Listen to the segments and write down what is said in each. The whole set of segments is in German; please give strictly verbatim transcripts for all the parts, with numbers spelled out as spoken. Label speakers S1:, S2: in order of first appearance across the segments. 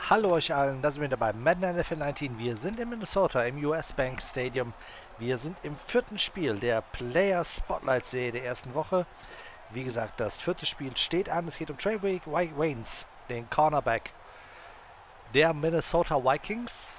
S1: Hallo euch allen, da sind wir dabei. Madden N F L neunzehn. Wir sind in Minnesota im U S Bank Stadium. Wir sind im vierten Spiel der Player Spotlight Serie der ersten Woche. Wie gesagt, das vierte Spiel steht an. Es geht um Trae Waynes, den Cornerback der Minnesota Vikings.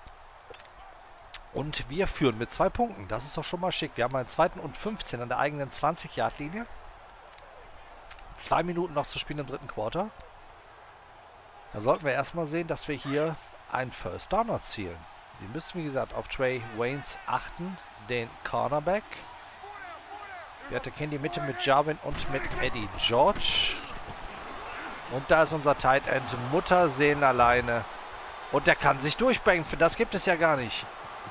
S1: Und wir führen mit zwei Punkten. Das ist doch schon mal schick. Wir haben einen zweiten und fünfzehn an der eigenen zwanzig-Yard-Linie. Zwei Minuten noch zu spielen im dritten Quarter. Da sollten wir erstmal sehen, dass wir hier einen First Down erzielen. Wir müssen, wie gesagt, auf Trae Waynes achten, den Cornerback. Wir kennen die Mitte mit Jarwin und mit Eddie George. Und da ist unser Tight End Muttersehen alleine. Und der kann sich durchbringen. Das gibt es ja gar nicht.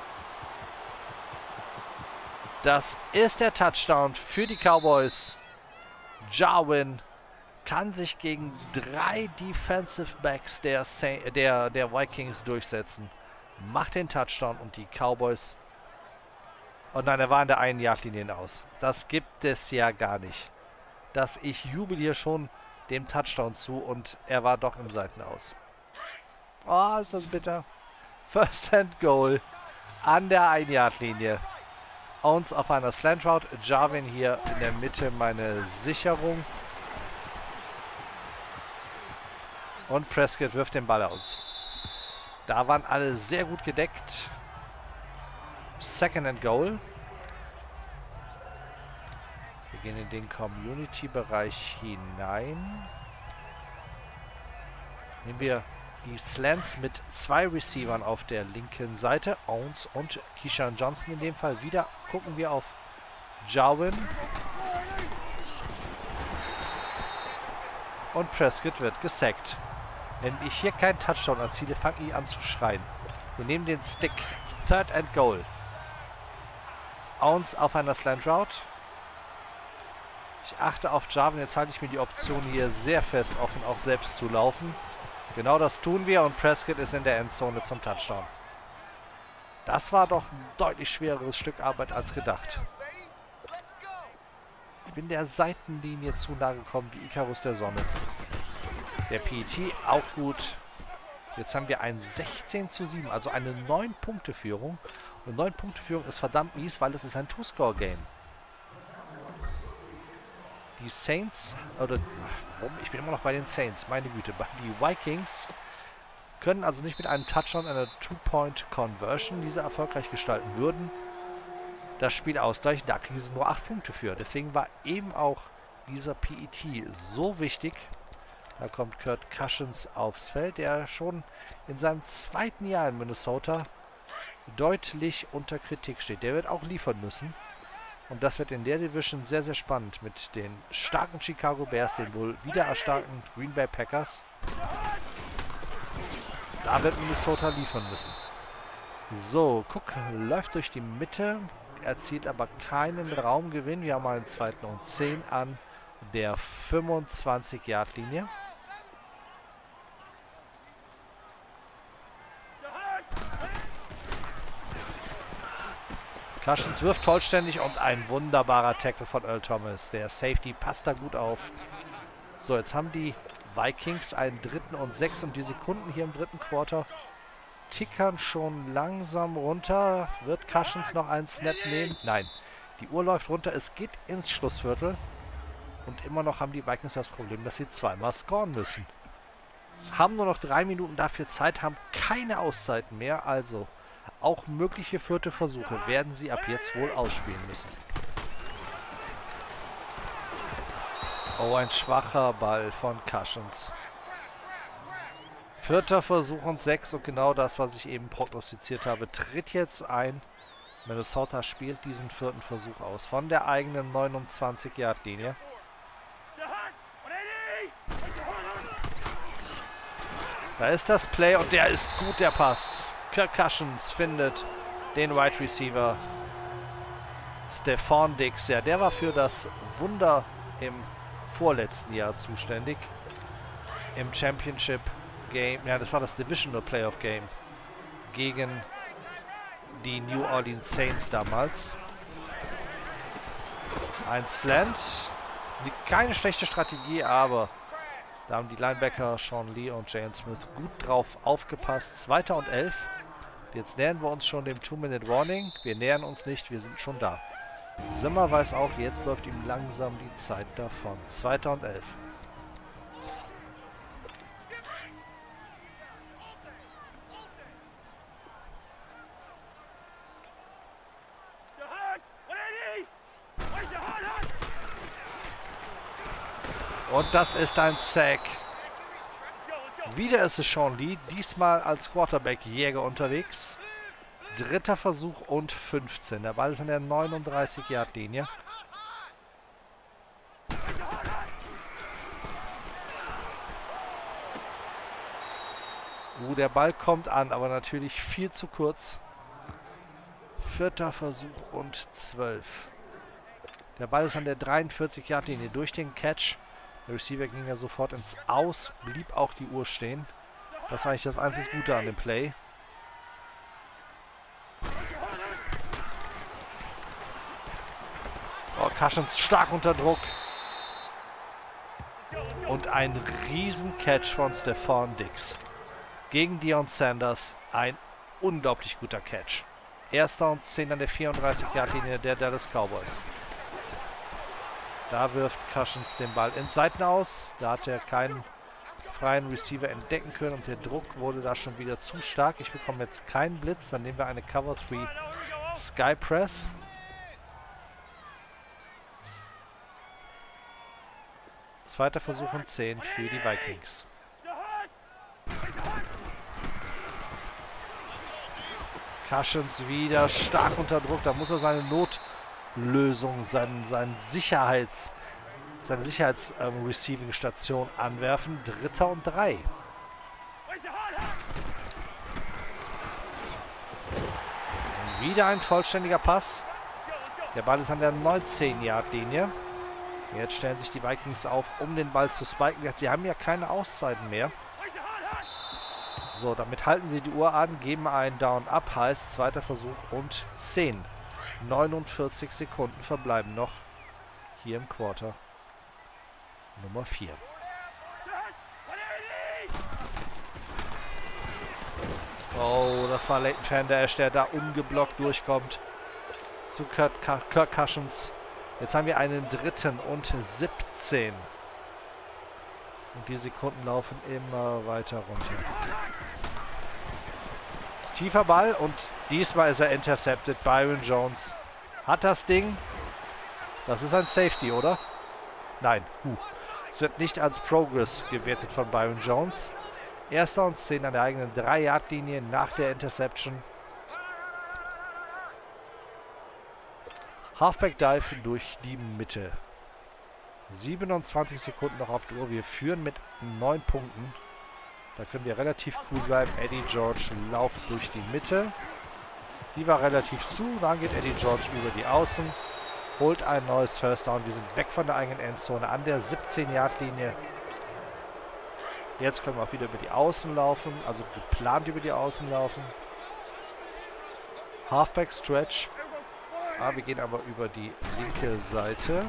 S1: Das ist der Touchdown für die Cowboys. Jarwin kann sich gegen drei Defensive Backs der, der, der Vikings durchsetzen. Macht den Touchdown und die Cowboys... Oh nein, er war in der einen Yard-Linie aus. Das gibt es ja gar nicht. Dass ich jubel hier schon dem Touchdown zu und er war doch im Seitenaus. Oh, ist das bitter. First and Goal an der ein Yard-Linie. Uns auf einer Slant Route. Jarwin hier in der Mitte meine Sicherung. Und Prescott wirft den Ball aus. Da waren alle sehr gut gedeckt. Second and Goal. Wir gehen in den Community-Bereich hinein. Nehmen wir die Slants mit zwei Receivern auf der linken Seite. Owens und Keyshawn Johnson in dem Fall. Wieder gucken wir auf Jarwin. Und Prescott wird gesackt. Wenn ich hier keinen Touchdown erziele, fange ich an zu schreien. Wir nehmen den Stick. Third and Goal. Owens auf einer Slant Route. Ich achte auf Jarwin. Jetzt halte ich mir die Option hier sehr fest offen, auch selbst zu laufen. Genau das tun wir und Prescott ist in der Endzone zum Touchdown. Das war doch ein deutlich schwereres Stück Arbeit als gedacht. Ich bin der Seitenlinie zu nahe gekommen wie Icarus der Sonne. Der P E T auch gut. Jetzt haben wir ein sechzehn zu sieben, also eine neun Punkte Führung. Und neun Punkte Führung ist verdammt mies, weil es ist ein Two-Score-Game. Die Saints, oder ich bin immer noch bei den Saints, meine Güte. Die Vikings können also nicht mit einem Touchdown, einer Two-Point-Conversion diese erfolgreich gestalten würden. Das Spiel ausgleichen, da kriegen sie nur acht Punkte für. Deswegen war eben auch dieser P E T so wichtig. Da kommt Kurt Cashins aufs Feld, der schon in seinem zweiten Jahr in Minnesota deutlich unter Kritik steht. Der wird auch liefern müssen. Und das wird in der Division sehr, sehr spannend mit den starken Chicago Bears, den wohl wieder erstarkten Green Bay Packers. Da wird Minnesota liefern müssen. So, Cook läuft durch die Mitte, erzielt aber keinen Raumgewinn. Wir haben einen zweiten und zehn an der fünfundzwanzig-Yard-Linie. Cashins wirft vollständig und ein wunderbarer Tackle von Earl Thomas. Der Safety passt da gut auf. So, jetzt haben die Vikings einen dritten und sechs und die Sekunden hier im dritten Quarter tickern schon langsam runter. Wird Cashins noch einen Snap nehmen? Nein. Die Uhr läuft runter. Es geht ins Schlussviertel. Und immer noch haben die Vikings das Problem, dass sie zweimal scoren müssen. Haben nur noch drei Minuten dafür Zeit, haben keine Auszeiten mehr. Also auch mögliche vierte Versuche werden sie ab jetzt wohl ausspielen müssen. Oh, ein schwacher Ball von Cashins. Vierter Versuch und sechs und genau das, was ich eben prognostiziert habe, tritt jetzt ein. Minnesota spielt diesen vierten Versuch aus von der eigenen neunundzwanzig-Yard-Linie. Da ist das Play und der ist gut, der Pass. Kirk Cashins findet den Wide Receiver Stefan Diggs. Ja, der war für das Wunder im vorletzten Jahr zuständig. Im Championship Game, ja, das war das Divisional Playoff Game gegen die New Orleans Saints damals. Ein Slant. Keine schlechte Strategie, aber Da haben die Linebacker Sean Lee und Jalen Smith gut drauf aufgepasst. Zweiter und elf. Jetzt nähern wir uns schon dem Two-Minute-Warning. Wir nähern uns nicht, wir sind schon da. Zimmer weiß auch, jetzt läuft ihm langsam die Zeit davon. Zweiter und elf. Und das ist ein Sack. Wieder ist es Sean Lee, diesmal als Quarterback-Jäger unterwegs. Dritter Versuch und fünfzehn. Der Ball ist an der neununddreißig Yard Linie. Uh, der Ball kommt an, aber natürlich viel zu kurz. Vierter Versuch und zwölf. Der Ball ist an der dreiundvierzig Yard Linie durch den Catch. Der Receiver ging ja sofort ins Aus, blieb auch die Uhr stehen. Das war eigentlich das einzig Gute an dem Play. Oh, Cushions stark unter Druck. Und ein riesen Catch von Stefan Diggs. Gegen Deion Sanders ein unglaublich guter Catch. Erster und zehn an der vierunddreißig Yard Linie der Dallas Cowboys. Da wirft Cushions den Ball ins Seiten aus. Da hat er keinen freien Receiver entdecken können und der Druck wurde da schon wieder zu stark. Ich bekomme jetzt keinen Blitz. Dann nehmen wir eine Cover drei Sky Press. Zweiter Versuch und zehn für die Vikings. Cushions wieder stark unter Druck. Da muss er seine Notlösung, seinen, seinen Sicherheits, seine Sicherheits-Receiving-Station ähm, anwerfen. Dritter und drei. Und wieder ein vollständiger Pass. Der Ball ist an der neunzehn Yard Linie. Jetzt stellen sich die Vikings auf, um den Ball zu spiken. Sie haben ja keine Auszeiten mehr. So, damit halten sie die Uhr an, geben einen Down-Up, heißt zweiter Versuch und zehn. neunundvierzig Sekunden verbleiben noch hier im Quarter Nummer vier. Oh, das war Leighton Vander Esch, der da ungeblockt durchkommt zu Kurt, Kirk Cushions. Jetzt haben wir einen dritten und siebzehn. Und die Sekunden laufen immer weiter runter. Tiefer Ball und diesmal ist er intercepted. Byron Jones hat das Ding. Das ist ein Safety, oder? Nein. Huh. Es wird nicht als Progress gewertet von Byron Jones. Erster und zehn an der eigenen drei Yard Linie nach der Interception. Halfback Dive durch die Mitte. siebenundzwanzig Sekunden noch auf die Uhr. Wir führen mit neun Punkten. Da können wir relativ cool bleiben. Eddie George lauft durch die Mitte. Die war relativ zu. Dann geht Eddie George über die Außen. Holt ein neues First Down. Wir sind weg von der eigenen Endzone an der siebzehn Yard Linie. Jetzt können wir auch wieder über die Außen laufen. Also geplant über die Außen laufen. Halfback Stretch. Ah, wir gehen aber über die linke Seite.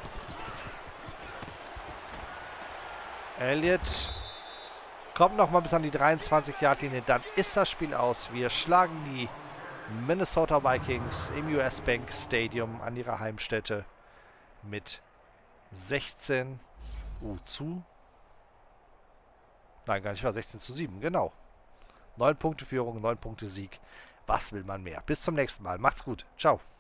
S1: Elliott kommt noch mal bis an die dreiundzwanzig Yard Linie. Dann ist das Spiel aus. Wir schlagen die Minnesota Vikings im U S Bank Stadium an ihrer Heimstätte mit sechzehn uh, zu. Nein, gar nicht, war sechzehn zu sieben, genau. neun Punkte Führung, neun Punkte Sieg. Was will man mehr? Bis zum nächsten Mal. Macht's gut. Ciao.